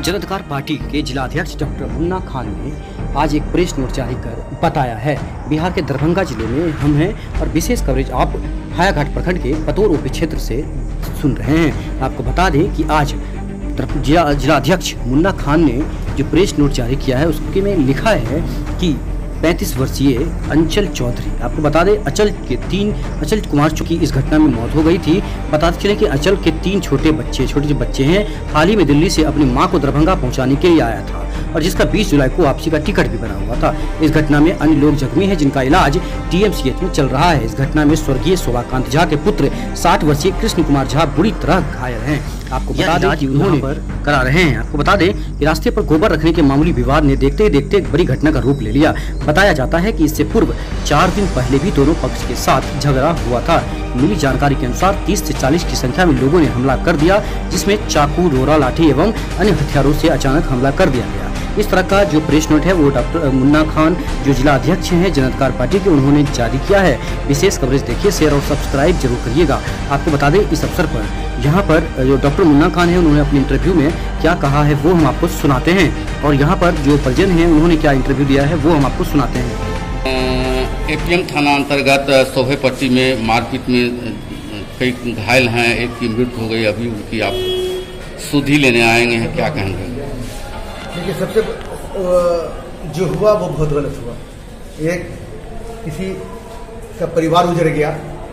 Jan Adhikar party के जिलाध्यक्ष doctor Munna Khan ने आज एक प्रेस नोट जारी कर बताया है, बिहार के दरभंगा जिले में हम हैं और विशेष कवरेज आप हायाघाट प्रखंड के पतोर ओपी क्षेत्र से सुन रहे हैं। आपको बता दें कि आज जिलाध्यक्ष मुन्ना खान ने जो प्रेस नोट जारी किया है उसके में लिखा है कि 35 वर्षीय अंचल चौधरी, आपको बता दें अचल कुमार की इस घटना में मौत हो गई थी। बताते चले कि अचल के 3 छोटे बच्चे हैं। हाल ही में दिल्ली से अपनी मां को दरभंगा पहुंचाने के लिए आया था और जिसका 20 जुलाई को वापसी का टिकट भी बना हुआ था। इस घटना में अन्य लोग जख्मी हैं जिनका इलाज TMCH में चल रहा है। इस घटना में स्वर्गीय शोभाकांत झा के पुत्र 60 वर्षीय कृष्ण कुमार झा बुरी तरह घायल हैं। आपको बता दें कि उन्होंने करा रहे हैं। आपको बता दें कि रास्ते पर गोबर रखने के मामूली विवाद ने देखते ही देखते एक बड़ी घटना का रूप ले लिया। बताया जाता है कि इससे पूर्व 4 दिन पहले भी दोनों पक्ष के साथ झगड़ा हुआ था। मिली जानकारी के अनुसार 30 से 40 की संख्या में लोगों ने हमला कर दिया, जिसमें चाकू, रोरा, लाठी एवं अन्य हथियारों से अचानक हमला कर दिया गया। इस तरह का जो प्रेस नोट है वो डॉक्टर मुन्ना खान जो जिला अध्यक्ष हैं जनअधिकार पार्टी के, उन्होंने जारी किया है। विशेष कवरेज देखिए, शेयर और सब्सक्राइब जरूर करिएगा। आपको बता दें इस अवसर पर यहाँ पर जो डॉक्टर मुन्ना खान है उन्होंने अपने इंटरव्यू में क्या कहा है वो हम आपको सुनाते हैं और यहाँ पर जो परिजन है उन्होंने क्या इंटरव्यू दिया है वो हम आपको सुनाते हैं। APM थाना अंतर्गत सोहेपट्टी में मारपीट में कई घायल हैं, एक की मृत्यु हो गई। अभी उनकी आप सुधि लेने आएंगे हैं, क्या कहेंगे? देखिए, सबसे जो हुआ वो बहुत गलत हुआ। एक किसी का परिवार उजड़ गया,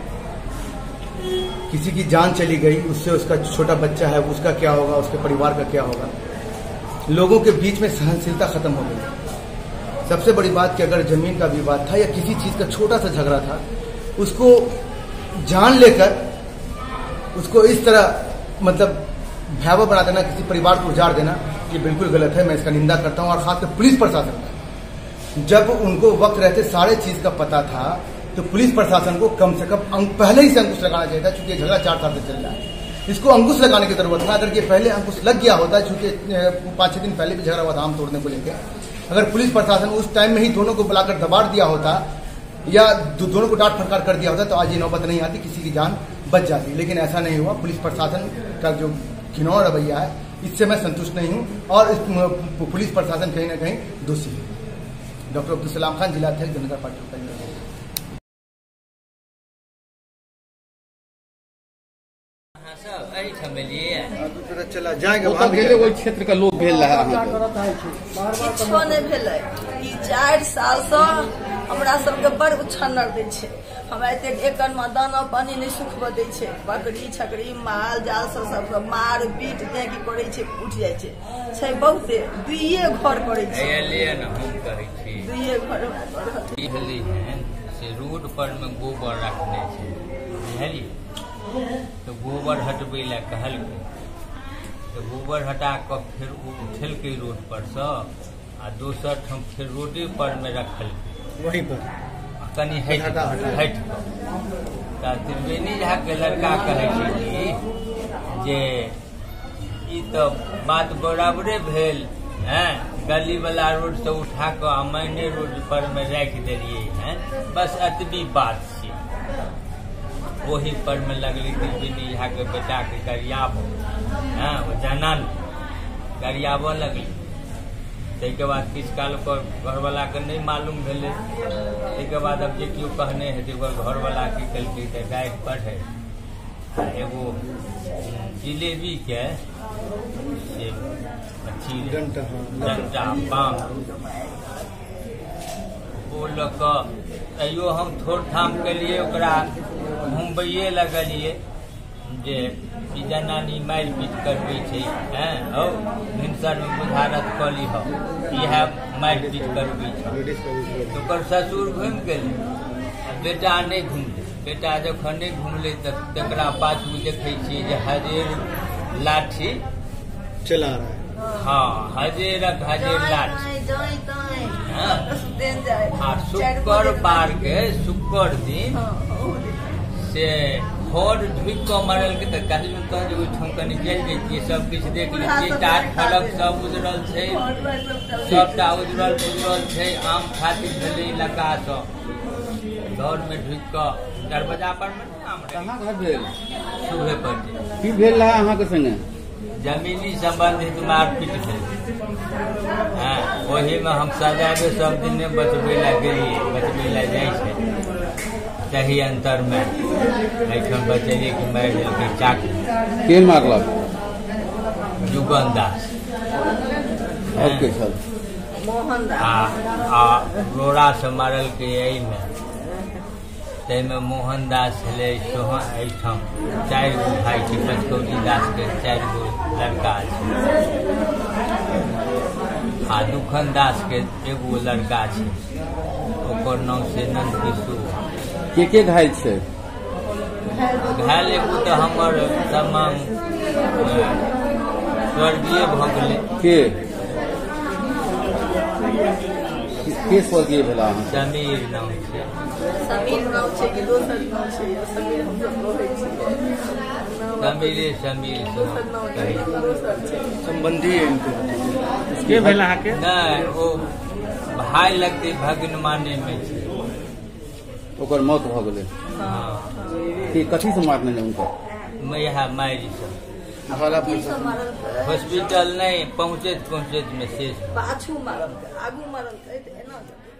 किसी की जान चली गई, उससे उसका छोटा बच्चा है उसका क्या होगा, उसके परिवार का क्या होगा। लोगों के बीच में सहनशीलता खत्म हो गई। सबसे बड़ी बात कि अगर जमीन का विवाद था या किसी चीज का छोटा सा झगड़ा था, उसको जान लेकर उसको इस तरह मतलब भयावह बना देना, किसी परिवार को उजाड़ देना, ये बिल्कुल गलत है। मैं इसका निंदा करता हूं। और खासकर पुलिस प्रशासन का, जब उनको वक्त रहते सारे चीज का पता था तो पुलिस प्रशासन को कम से कम पहले ही से अंकुश लगाना चाहिए था। चूंकि झगड़ा 4 साल से चल रहा है, इसको अंकुश लगाने की जरूरत था। अगर ये पहले अंकुश लग गया होता, चूंकि 5-6 दिन पहले भी झगड़ा हुआ था आम तोड़ने को लेकर, अगर पुलिस प्रशासन उस टाइम में ही दोनों को बुलाकर दबाड़ दिया होता या दोनों को डांट फटकार कर दिया होता तो आज ये नौबत नहीं आती, किसी की जान बच जाती। लेकिन ऐसा नहीं हुआ। पुलिस प्रशासन का जो घिनौना रवैया है, इससे मैं संतुष्ट नहीं हूं और पुलिस प्रशासन कहीं ना कहीं दोषी है। डॉक्टर अब्दुल सलाम खान, जिला अध्यक्ष जनता पार्टी का। चला जाएगा वही क्षेत्र का लोग भेल रहा है। 4 साल से हमरा सबके बड़ उछन्नर दै छै। हमरा एते एकड़ में दाना पानी नहीं सुखबे दै छै। बकरी छकरी माल जाल सब मार पीट दे की करे छै, उठ जाय छै बहुते। 2 घर करे छै, 2 घर से रोड पर में गोबर रखने छै, बुझलिए? तो गोबर हटबे ला कहलकै, तो गोबर हटा कर फिर उठेलकै रोड पर से आ दोसर ठाम फिर रोडे पर में रखलकै, वहीं पर कनी हट कर। त्रिवेणी झा के लड़का कहे जे ई तो बात बराबरे भेल हैं, गली वाला रोड से उठा कर मैंने रोड पर में रख दिलिए हैं, बस अतबी बात से वही पर में लगली त्रिवेणी झा के बेटा के गरियाब जनन गरियाब लगली। ताहिके बाद किस काल पर घरवाला के नहीं मालूम भेले। ताहिके बाद अब जे क्यों कहने है घरवाला की कलकी तो गाय पढ़े एगो जिलेबी के से डंटा पाम वो लग अयो हम थोड़ थाम के लिए ओकरा घुमबैये लगलिए जे जनानी मारि पीट करबे छै हैं, भिनसर में बुझारत कली हो यह मारि पीट करबे छै। तो ओकर ससुर घुमि गेलै, बेटा नहीं घुमले। बेटा जखन नहीं घुमले तकरा पाछू देखे छियै जे हजेर लाठी चला रहा है। हाँ, हजेर लाठी। शुक्र बार के शुक्र दिन से घर ढुक के मरल के कहीं कनी चल जाइए, सब कुछ देख लीजिए। टाट फलक सब उजरल है, सबटा उजरल है। आम खातिर भेले इलाका सब घर में ढुक के दरवाजा पर में आम सुबह पर की भेल रहा अहाँ के संगे जमीनी संबंधित मारपीट भेल। वही में हम सजाबे सब दिन बचबे ला गेलिए, बचबे ला जाइ छै तही अंतर में एठन बचेलिए कि मारि देलकै चाकू। के मारलक? जुगन दास। और के छल? मोहन दास। आ रोड़ा से मारल के यही में तैमे मोहन दास छलै सोहन एहिठाम 4 गो भाई छै, पचकौड़ी दास के 4 गो लड़का छै आ दुखन दास के एगो लड़का छै, ओकर नाम छै नंद किशोर। के घायल छै? घायल एगो तो हमर तमाम स्वर्गीय भऽ गेलै। के स्वर्गीय भेला? समीर नाम छै। समीर नाम छै कि दोसर नाम छै? समीर हम सब कहै छी। समीर दोसर नाम छै, दोसर छै। संबंधी है इनके। के भेला के? नहीं, ओ भाई लगते भगनमाने में छै। ओकर मौत भऽ गेलै। हाँ। कि कथी से मारने उनका? मैं मारि से हॉस्पिटल नहीं पहुँचत में शेष पाछू मारल, आगू मारल।